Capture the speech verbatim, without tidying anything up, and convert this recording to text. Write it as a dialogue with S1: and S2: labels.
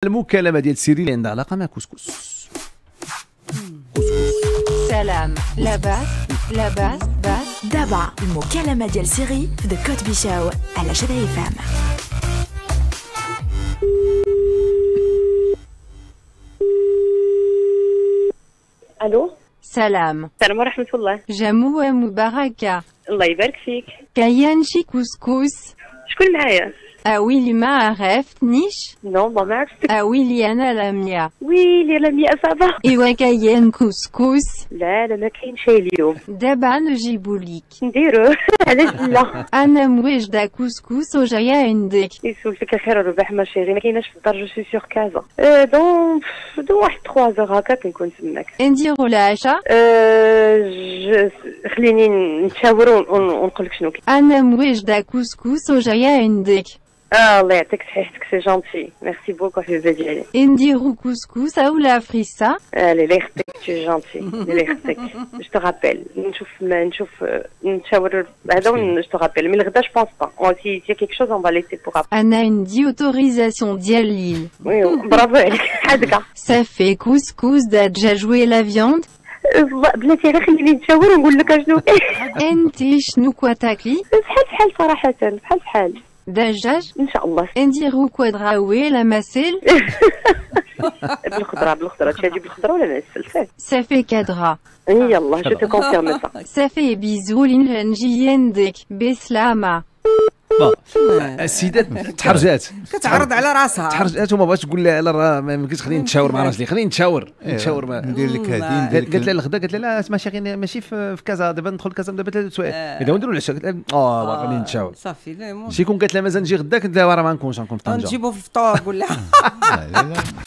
S1: المكالمه ديال سيري اللي عندها علاقه مع كسكس.
S2: سلام لاباس لاباس باس.
S3: دابا المكالمة ديال سيري في ذا كوت بيشاو على شدعي فام.
S4: الو
S2: سلام
S4: السلام ورحمة الله.
S2: جموة مباركة.
S4: الله يبارك فيك.
S2: كاين شي كسكس؟
S4: شكون معايا؟
S2: اويلي ما عرفتنيش.
S4: نو والله ما عرفتك.
S2: اويلي انا لميا.
S4: ويلي رمية صافا.
S2: ايوا كاين كسكس؟
S4: لا لا ما كاين شي اليوم.
S2: دابا نجيبوليك.
S4: نديروه علاش لا؟
S2: انا مواجدة كسكس وجاية عندك.
S4: يسولفك الخير الرباح ما شيري ما كايناش في الدار. جو سوي سور كازا أه دون دون واحد ثلاثة زور هكا كنكون تماك.
S2: نديرو العشاء.
S4: أه خليني نتشاوروا ونقول لك شنو كاين.
S2: انا مواجدة كسكس وجاية عندك.
S4: اه الله يعطيك صحيحتك سي جونتي ميرسي بوكو حبيبه ديالي.
S2: نديرو كسكس اولا فريسا.
S4: الي لا يخطيك تي جونتي لا يخطيك. جو تو رابيل نشوف ما نشوف نتشاور هذا جو تو رابيل مي الغدا جو بونس با اون سي سي كيك شوز اون فا ليسي بوغ ابري.
S2: انا عندي اوتوريزاسيون ديال ليل.
S4: وي برافو عليك حدقه.
S2: صافي كسكس دجاج وي لا فيوند.
S4: بلاتي غير خليني نتشاور ونقول لك اشنو كاين.
S2: انتي شنو كوا تاكلي؟
S4: بحال بحال صراحه بحال بحال
S2: دجاج
S4: ان شاء الله.
S2: نديرو كوادراوي لا ماسيل.
S4: بالخضره بالخضره تشادي بالخضره ولا معسل؟
S2: صافي كادرا.
S4: يلا جو تو كونفيرم سا.
S2: صافي بيزو لين نجي عندك بسلامة.
S1: السيدات تحرجات
S5: كتعرض على راسها
S1: تحرجات وما بغاتش تقول لها لا راه ما يمكنش خليني نتشاور مع راجلي خليني نتشاور نتشاور ما
S6: ندير لك هذه ندير لك
S1: قالت لها الغدا قالت لها لا ماشي غير ماشي في كازا دابا ندخل كازا دابا ثلاث سوايع دابا نديروا العشاء. قالت لها اه باغي خليني نتشاور
S5: صافي لا
S1: شي كون قالت لها مازال نجي غدا كنت لها راه ما نكونش غنكون في طنجه
S5: نجيبو في الفطور ولا